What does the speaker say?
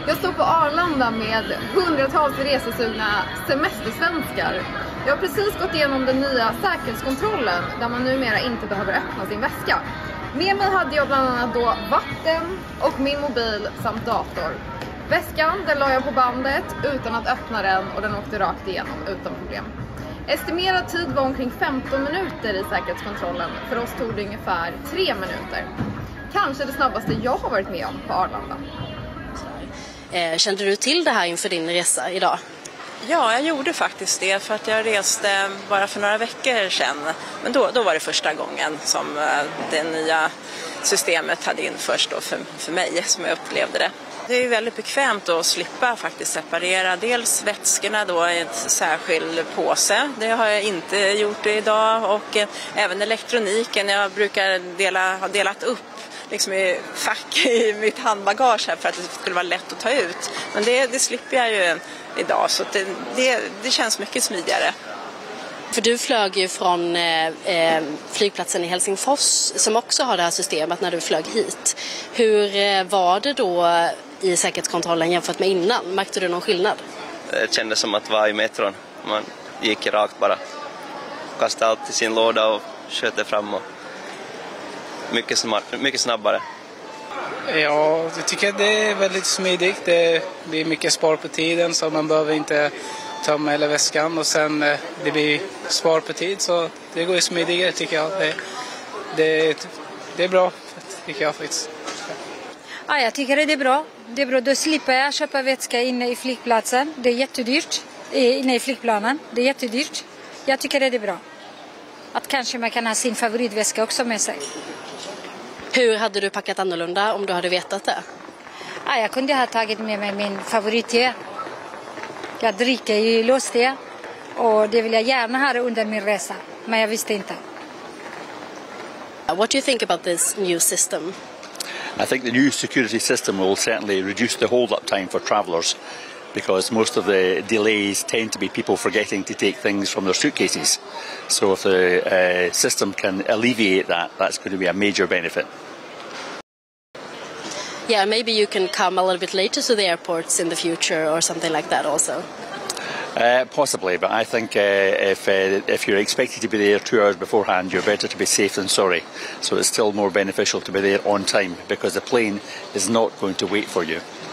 Jag står på Arlanda med hundratals resesugna semestersvenskar. Jag har precis gått igenom den nya säkerhetskontrollen där man numera inte behöver öppna sin väska. Med mig hade jag bland annat då vatten och min mobil samt dator. Väskan den la jag på bandet utan att öppna den och den åkte rakt igenom utan problem. Estimerad tid var omkring 15 minuter i säkerhetskontrollen. För oss tog det ungefär 3 minuter. Kanske det snabbaste jag har varit med om på Arlanda. Kände du till det här inför din resa idag? Ja, jag gjorde faktiskt det för att jag reste bara för några veckor sedan. Men då var det första gången som det nya systemet hade införts då för mig som jag upplevde det. Det är väldigt bekvämt att slippa faktiskt separera dels vätskorna då i en särskild påse. Det har jag inte gjort idag och även elektroniken. Jag brukar ha delat upp liksom i fack i mitt handbagage här för att det skulle vara lätt att ta ut. Men det slipper jag ju idag så att det känns mycket smidigare. För du flög ju från flygplatsen i Helsingfors som också har det här systemet när du flög hit. Hur var det då i säkerhetskontrollen jämfört med innan? Märkte du någon skillnad? Det kändes som att vara i metron. Man gick rakt bara. Kastade allt i sin låda och sköt fram och mycket snabbare. Ja, jag tycker det är väldigt smidigt. Det blir mycket spar på tiden så man behöver inte tömma hela väskan och sen det blir spar på tid så det går ju smidigare tycker jag. Det är bra tycker jag faktiskt. Ja, jag tycker det är bra. Det är bra, då slipper jag köpa vätska inne i flygplatsen. Det är jättedyrt inne i flygplanen. Det är jättedyrt. Jag tycker det är bra. Att kanske man kan ha sin favoritväska också med sig. Hur hade du packat annorlunda om du hade vetat det? Ja, jag kunde ha tagit med mig min favoritte. Jag dricker ju löste och det vill jag gärna ha under min resa. Men jag visste inte. What do you think about this new system? I think the new security system will certainly reduce the hold-up time for travellers because most of the delays tend to be people forgetting to take things from their suitcases. So if the system can alleviate that, that's going to be a major benefit. Yeah, maybe you can come a little bit later to the airports in the future or something like that also. Possibly, but I think if you're expected to be there 2 hours beforehand, you're better to be safe than sorry. So it's still more beneficial to be there on time because the plane is not going to wait for you.